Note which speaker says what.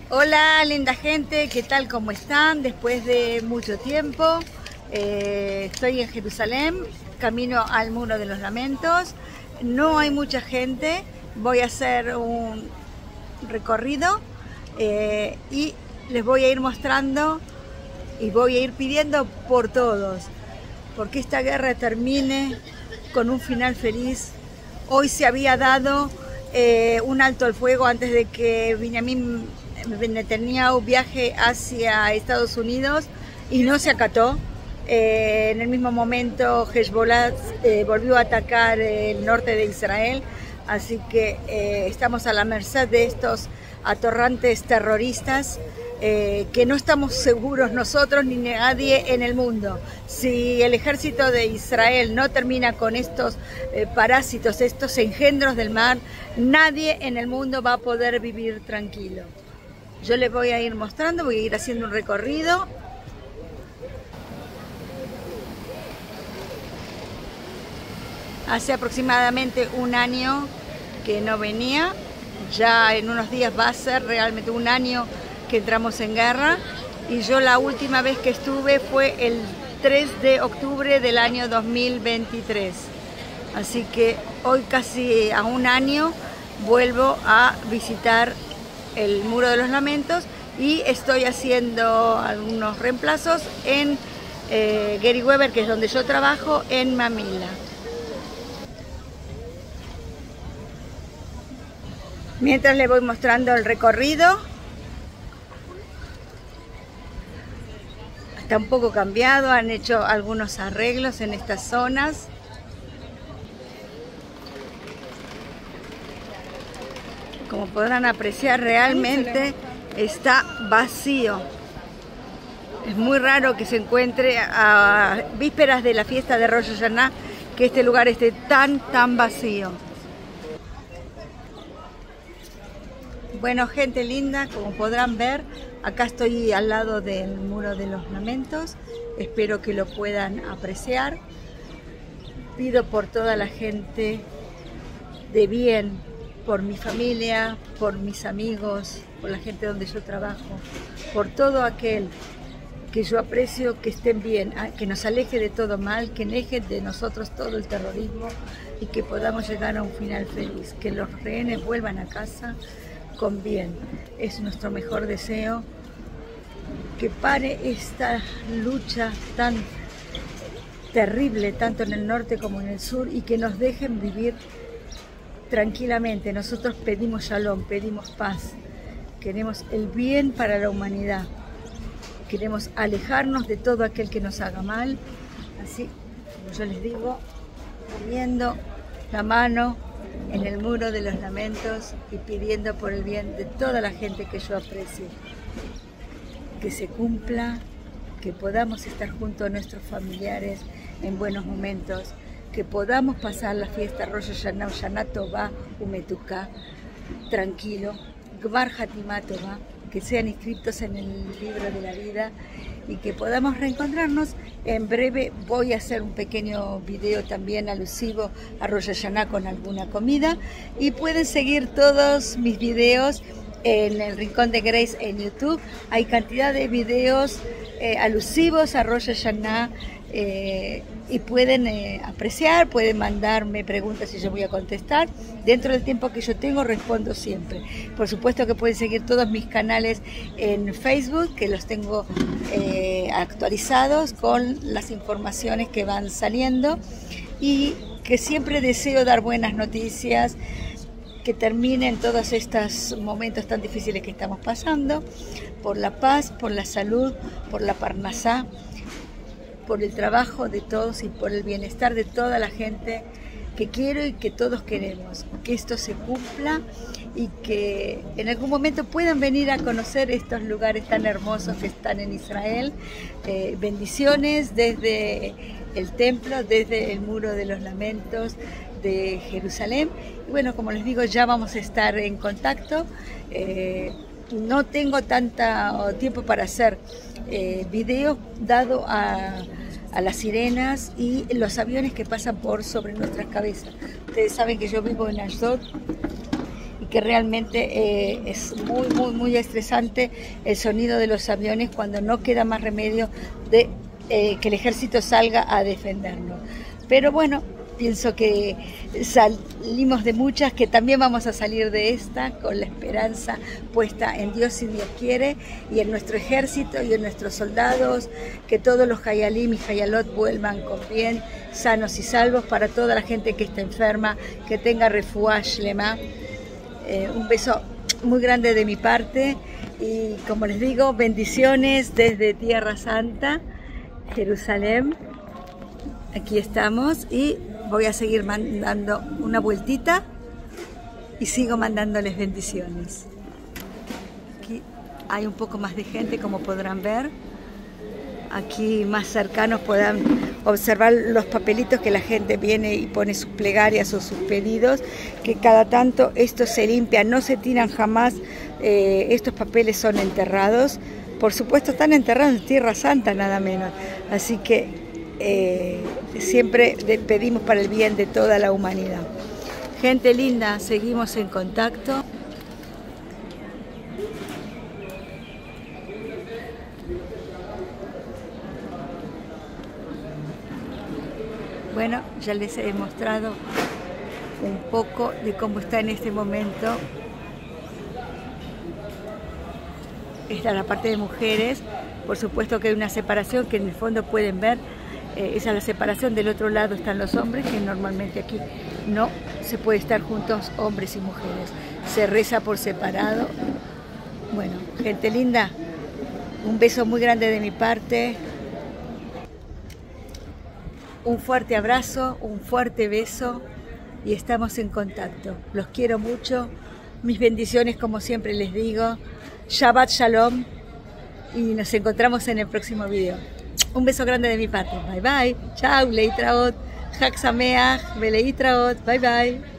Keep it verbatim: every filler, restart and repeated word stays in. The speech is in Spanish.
Speaker 1: Hola linda gente, ¿qué tal? ¿Cómo están? Después de mucho tiempo eh, estoy en Jerusalén, camino al Muro de los Lamentos. No hay mucha gente, voy a hacer un recorrido eh, y les voy a ir mostrando y voy a ir pidiendo por todos, porque esta guerra termine con un final feliz. Hoy se había dado eh, un alto al fuego antes de que Benjamín Netanyahu viaje hacia Estados Unidos y no se acató. Eh, en el mismo momento Hezbollah eh, volvió a atacar el norte de Israel, así que eh, estamos a la merced de estos atorrantes terroristas eh, que no estamos seguros nosotros ni nadie en el mundo. Si el ejército de Israel no termina con estos eh, parásitos, estos engendros del mar, nadie en el mundo va a poder vivir tranquilo. Yo les voy a ir mostrando, voy a ir haciendo un recorrido. Hace aproximadamente un año que no venía, ya en unos días va a ser realmente un año que entramos en guerra, y yo la última vez que estuve fue el tres de octubre del año dos mil veintitrés. Así que hoy, casi a un año, vuelvo a visitar el Muro de los Lamentos y estoy haciendo algunos reemplazos en eh, Gary Weber, que es donde yo trabajo, en Mamila. Mientras les voy mostrando el recorrido, está un poco cambiado, han hecho algunos arreglos en estas zonas. Como podrán apreciar, realmente está vacío. Es muy raro que se encuentre a vísperas de la fiesta de Rosh Hashanah que este lugar esté tan, tan vacío. Bueno, gente linda, como podrán ver, acá estoy al lado del Muro de los Lamentos. Espero que lo puedan apreciar. Pido por toda la gente de bien, por mi familia, por mis amigos, por la gente donde yo trabajo, por todo aquel que yo aprecio, que estén bien, que nos aleje de todo mal, que aleje de nosotros todo el terrorismo y que podamos llegar a un final feliz, que los rehenes vuelvan a casa con bien. Es nuestro mejor deseo, que pare esta lucha tan terrible, tanto en el norte como en el sur, y que nos dejen vivir tranquilamente. Nosotros pedimos shalom, pedimos paz, queremos el bien para la humanidad, queremos alejarnos de todo aquel que nos haga mal. Así, como yo les digo, poniendo la mano en el Muro de los Lamentos y pidiendo por el bien de toda la gente que yo aprecio, que se cumpla, que podamos estar junto a nuestros familiares en buenos momentos, que podamos pasar la fiesta Rosh Hashanah, Shana Tová, Umetuká, tranquilo, Gvar Hatimá Tová, que sean inscritos en el libro de la vida y que podamos reencontrarnos. En breve voy a hacer un pequeño video también alusivo a Rosh Hashanah con alguna comida, y pueden seguir todos mis videos en el Rincón de Grace en YouTube. Hay cantidad de videos eh, alusivos a Rosh Hashanah, eh, y pueden eh, apreciar, pueden mandarme preguntas y yo voy a contestar. Dentro del tiempo que yo tengo respondo siempre. Por supuesto que pueden seguir todos mis canales en Facebook, que los tengo eh, actualizados con las informaciones que van saliendo, y que siempre deseo dar buenas noticias, que terminen todos estos momentos tan difíciles que estamos pasando, por la paz, por la salud, por la parnasá, por el trabajo de todos y por el bienestar de toda la gente que quiero y que todos queremos. Que esto se cumpla y que en algún momento puedan venir a conocer estos lugares tan hermosos que están en Israel. Eh, bendiciones desde el templo, desde el Muro de los Lamentos de Jerusalén. Y bueno, como les digo, ya vamos a estar en contacto. Eh, no tengo tanto tiempo para hacer eh, videos, dado a, a las sirenas y los aviones que pasan por sobre nuestras cabezas. Ustedes saben que yo vivo en Ashdod y que realmente eh, es muy, muy, muy estresante el sonido de los aviones cuando no queda más remedio de eh, que el ejército salga a defendernos. Pero bueno, pienso que salimos de muchas, que también vamos a salir de esta con la esperanza puesta en Dios si Dios quiere, y en nuestro ejército y en nuestros soldados, que todos los hayalim y hayalot vuelvan con bien, sanos y salvos, para toda la gente que está enferma, que tenga refuah shlema. Eh, un beso muy grande de mi parte y, como les digo, bendiciones desde Tierra Santa, Jerusalén. Aquí estamos y voy a seguir mandando una vueltita y sigo mandándoles bendiciones. Aquí hay un poco más de gente, como podrán ver. Aquí más cercanos podrán observar los papelitos que la gente viene y pone sus plegarias o sus pedidos, que cada tanto estos se limpian, no se tiran jamás. Eh, estos papeles son enterrados, por supuesto están enterrados en Tierra Santa nada menos, así que eh, siempre pedimos para el bien de toda la humanidad. Gente linda, seguimos en contacto. Bueno, ya les he mostrado un poco de cómo está en este momento. Esta es la parte de mujeres. Por supuesto que hay una separación que en el fondo pueden ver. Eh, esa es la separación. Del otro lado están los hombres, que normalmente aquí no se puede estar juntos hombres y mujeres. Se reza por separado. Bueno, gente linda, un beso muy grande de mi parte. Un fuerte abrazo, un fuerte beso y estamos en contacto. Los quiero mucho. Mis bendiciones, como siempre les digo. Shabbat Shalom y nos encontramos en el próximo video. Un beso grande de mi parte. Bye bye. Chao, Leitraot. Chag Sameach, Leitraot. Bye bye.